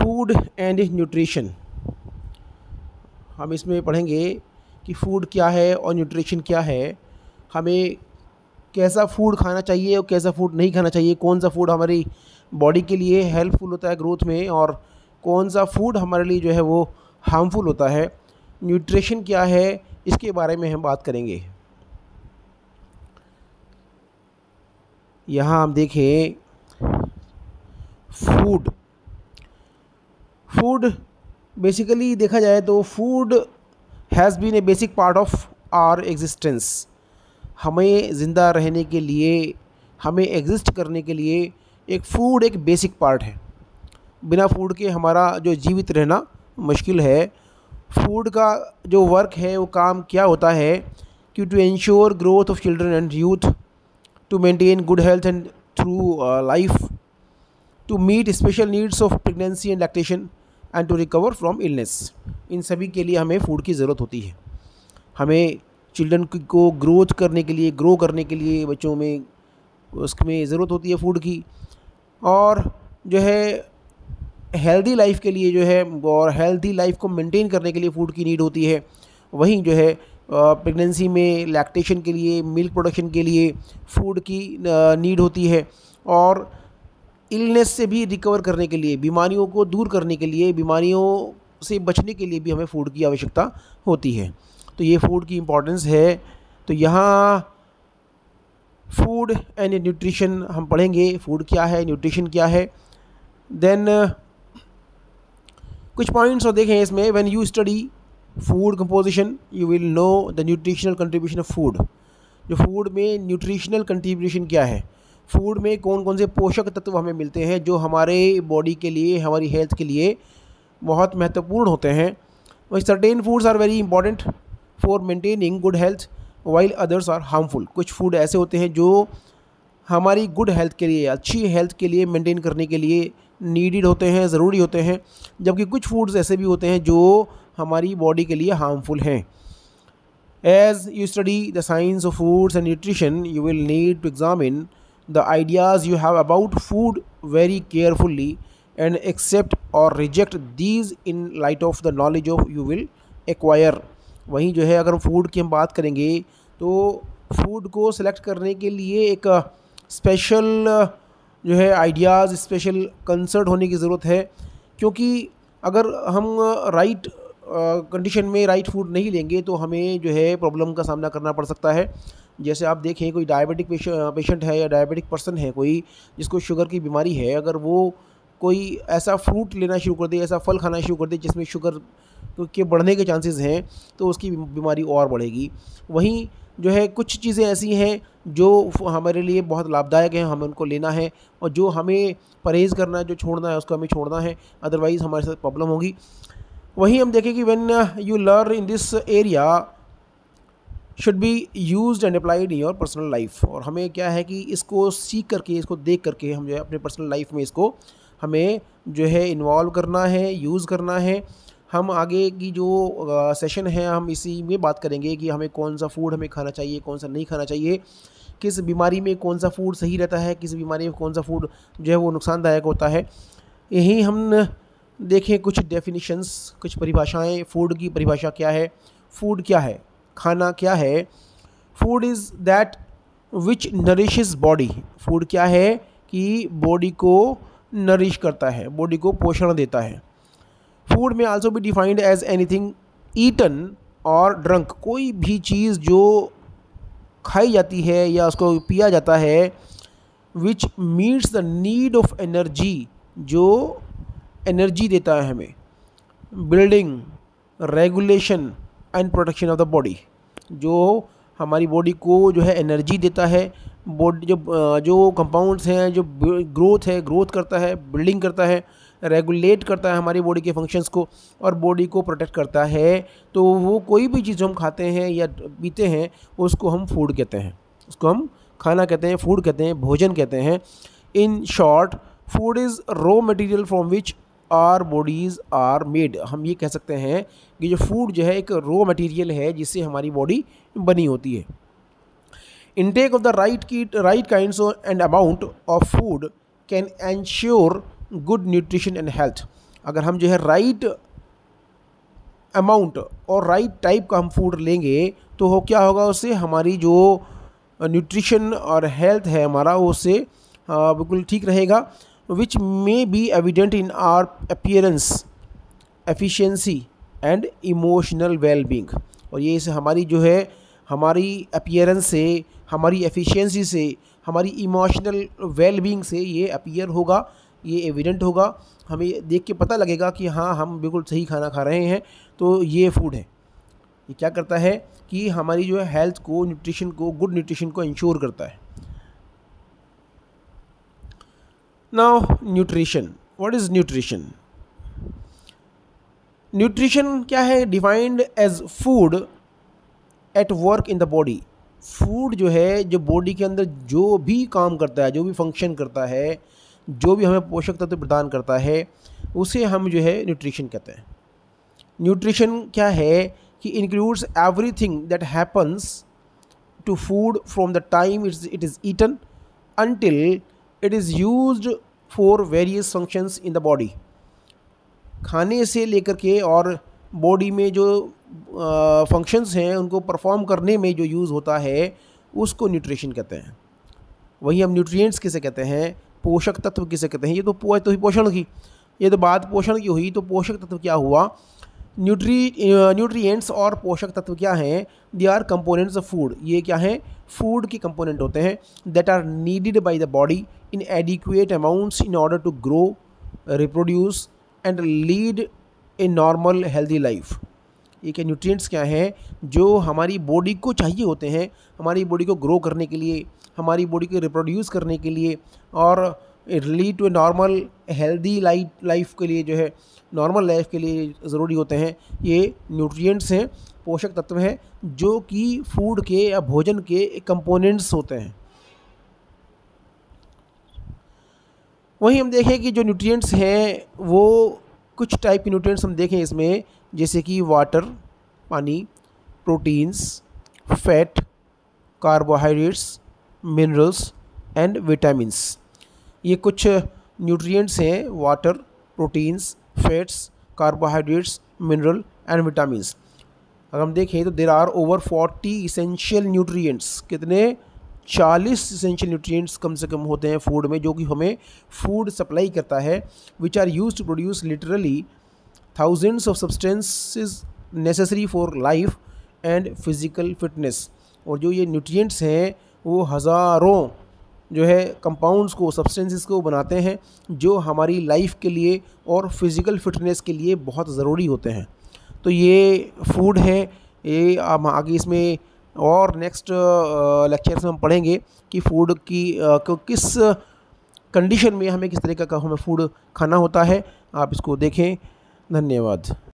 Food and nutrition. हम इसमें पढ़ेंगे कि फूड क्या है और न्यूट्रिशन क्या है, हमें कैसा फूड खाना चाहिए और कैसा फूड नहीं खाना चाहिए, कौन सा फूड हमारी बॉडी के लिए हेल्पफुल होता है ग्रोथ में और कौन सा फूड हमारे लिए जो है वो हार्मफुल होता है। न्यूट्रिशन क्या है इसके बारे में हम बात करेंगे। यहाँ हम देखें फूड बेसिकली देखा जाए तो food has been a basic part of our existence. हमें ज़िंदा रहने के लिए, हमें एग्जिस्ट करने के लिए एक फ़ूड एक बेसिक पार्ट है। बिना फूड के हमारा जो जीवित रहना मुश्किल है। फूड का जो वर्क है वो काम क्या होता है कि to ensure growth of children and youth, to maintain good health and through life, to meet special needs of pregnancy and lactation and to recover from illness. इन सभी के लिए हमें फ़ूड की ज़रूरत होती है। हमें चिल्ड्रन को ग्रोथ करने के लिए, ग्रो करने के लिए बच्चों में उसमें ज़रूरत होती है फ़ूड की, और जो है हेल्दी लाइफ के लिए जो है और हेल्दी लाइफ को मेंटेन करने के लिए फ़ूड की नीड होती है। वहीं जो है प्रेगनेंसी में लैक्टेशन के लिए, मिल्क प्रोडक्शन के लिए फ़ूड की नीड होती है, और इलनेस से भी रिकवर करने के लिए, बीमारियों को दूर करने के लिए, बीमारियों से बचने के लिए भी हमें फ़ूड की आवश्यकता होती है। तो ये फ़ूड की इम्पोर्टेंस है। तो यहाँ फूड एंड न्यूट्रिशन हम पढ़ेंगे, फूड क्या है, न्यूट्रिशन क्या है। देन कुछ पॉइंट्स और देखें इसमें। When you study food composition you will know the nutritional contribution of food. जो फूड में न्यूट्रिशनल कंट्रीब्यूशन क्या है, फूड में कौन कौन से पोषक तत्व हमें मिलते हैं जो हमारे बॉडी के लिए, हमारी हेल्थ के लिए बहुत महत्वपूर्ण होते हैं। वही certain foods are very important for maintaining good health while others are harmful. कुछ फूड ऐसे होते हैं जो हमारी गुड हेल्थ के लिए, अच्छी हेल्थ के लिए मेंटेन करने के लिए नीडेड होते हैं, ज़रूरी होते हैं, जबकि कुछ फूड्स ऐसे भी होते हैं जो हमारी बॉडी के लिए हार्मफुल हैं। As you study the science of foods and nutrition you will need to examine the ideas you have about food very carefully and accept or reject these in light of the knowledge of you will acquire. वहीं जो है अगर हम food की हम बात करेंगे तो फूड को सिलेक्ट करने के लिए एक स्पेशल जो है आइडियाज़, स्पेशल कंसर्ट होने की ज़रूरत है, क्योंकि अगर हम राइट कंडीशन में राइट फूड नहीं लेंगे तो हमें जो है प्रॉब्लम का सामना करना पड़ सकता है। जैसे आप देखें कोई डायबिटिक पेशेंट है या डायबिटिक पर्सन है कोई जिसको शुगर की बीमारी है, अगर वो कोई ऐसा फ्रूट लेना शुरू कर दे, ऐसा फल खाना शुरू कर दे जिसमें शुगर के बढ़ने के चांसेस हैं, तो उसकी बीमारी और बढ़ेगी। वहीं जो है कुछ चीज़ें ऐसी हैं जो हमारे लिए बहुत लाभदायक हैं, हमें उनको लेना है, और जो हमें परहेज़ करना है, जो छोड़ना है उसको हमें छोड़ना है, अदरवाइज़ हमारे साथ प्रॉब्लम होगी। वहीं हम देखें कि when you learn in this area should be used and applied in your personal life. और हमें क्या है कि इसको सीख करके, इसको देख करके हम जो है अपने पर्सनल लाइफ में इसको हमें जो है इन्वॉल्व करना है, यूज़ करना है। हम आगे की जो सेशन है हम इसी में बात करेंगे कि हमें कौन सा फूड हमें खाना चाहिए, कौन सा नहीं खाना चाहिए, किस बीमारी में कौन सा फूड सही रहता है, किस बीमारी में कौन सा फूड जो है वो नुकसानदायक होता है। यही हम देखें कुछ डेफिनेशंस, कुछ परिभाषाएं। फूड की परिभाषा क्या है, फूड क्या है, खाना क्या है। Food is that which nourishes body. Food क्या है कि बॉडी को नरिश करता है, बॉडी को पोषण देता है। फूड में आल्सो भी डिफाइंड एज एनीथिंग ईटन और ड्रंक। कोई भी चीज़ जो खाई जाती है या उसको पिया जाता है which meets the need of energy, जो एनर्जी देता है हमें, building, regulation and protection of the body, जो हमारी बॉडी को जो है एनर्जी देता है। बॉडी जो कंपाउंड्स हैं, जो ग्रोथ है, ग्रोथ करता है, बिल्डिंग करता है, रेगुलेट करता है हमारी बॉडी के फंक्शंस को, और बॉडी को प्रोटेक्ट करता है। तो वो कोई भी चीज़ हम खाते हैं या पीते हैं उसको हम फूड कहते हैं, उसको हम खाना कहते हैं, फूड कहते हैं, भोजन कहते हैं। In short food is raw material from which our bodies are made. हम ये कह सकते हैं कि जो फूड जो है एक रॉ मटेरियल है जिससे हमारी बॉडी बनी होती है। Intake of the right kinds and amount of food can ensure good nutrition and health. अगर हम जो है राइट अमाउंट और राइट टाइप का हम फूड लेंगे तो हो क्या होगा, उससे हमारी जो न्यूट्रिशन और हेल्थ है हमारा उससे बिल्कुल ठीक रहेगा, which may be evident in our appearance, efficiency and emotional wellbeing. और ये इसे हमारी जो है हमारी अपीयरेंस से, हमारी एफिशिएंसी से, हमारी इमोशनल वेलबींग से ये अपीयर होगा, ये एविडेंट होगा, हमें देख के पता लगेगा कि हाँ हम बिल्कुल सही खाना खा रहे हैं, तो ये फूड है। ये क्या करता है कि हमारी जो है हेल्थ को, न्यूट्रिशन को, गुड न्यूट्रिशन को इंश्योर करता है। Now nutrition, what is nutrition? Nutrition क्या है? Defined as food at work in the body. Food जो है, जो बॉडी के अंदर जो भी काम करता है, जो भी फंक्शन करता है, जो भी हमें पोषक तत्व प्रदान करता है, उसे हम जो है न्यूट्रिशन कहते हैं। न्यूट्रिशन क्या है कि includes everything that happens to food from the time it is eaten until it is used for various functions in the body। खाने से लेकर के और बॉडी में जो फंक्शंस हैं उनको परफॉर्म करने में जो यूज़ होता है उसको न्यूट्रिशन कहते हैं। वही हम न्यूट्रिएंट्स किसे कहते हैं, पोषक तत्व किसे कहते हैं। ये तो ही पोषण की, ये तो बात पोषण की हुई, तो पोषक तत्व क्या हुआ? न्यूट्रिएंट्स और पोषक तत्व क्या हैं? They are components of food. ये क्या हैं? फूड के कंपोनेंट होते हैं that are needed by the body in adequate amounts in order to grow, reproduce and lead a normal healthy life. ये क्या न्यूट्रिएंट्स क्या हैं? जो हमारी बॉडी को चाहिए होते हैं, हमारी बॉडी को ग्रो करने के लिए, हमारी बॉडी को रिप्रोड्यूस करने के लिए और lead to a normal healthy life के लिए, जो है नॉर्मल लाइफ के लिए ज़रूरी होते हैं। ये न्यूट्रिएंट्स हैं, पोषक तत्व हैं, जो कि फूड के या भोजन के कंपोनेंट्स होते हैं। वहीं हम देखें कि जो न्यूट्रिएंट्स हैं वो कुछ टाइप के न्यूट्रिएंट्स हम देखें इसमें, जैसे कि वाटर, पानी, proteins, fat, carbohydrates, minerals and vitamins. ये कुछ न्यूट्रिएंट्स हैं, water, proteins, fats, carbohydrates, mineral and vitamins. अगर हम देखें तो there are over 40 essential nutrients. कितने? 40 इसेंशियल न्यूट्रिएंट्स कम से कम होते हैं फूड में, जो कि हमें फूड सप्लाई करता है, which are used to produce literally thousands of substances necessary for life and physical fitness. और जो ये न्यूट्रिएंट्स हैं वो हज़ारों जो है कंपाउंड्स को, सब्सटेंसेस को बनाते हैं, जो हमारी लाइफ के लिए और फिज़िकल फिटनेस के लिए बहुत ज़रूरी होते हैं। तो ये फूड है, ये हम आगे इसमें और नेक्स्ट लेक्चर्स में हम पढ़ेंगे कि फूड की किस कंडीशन में हमें किस तरीके का हमें फूड खाना होता है। आप इसको देखें। धन्यवाद।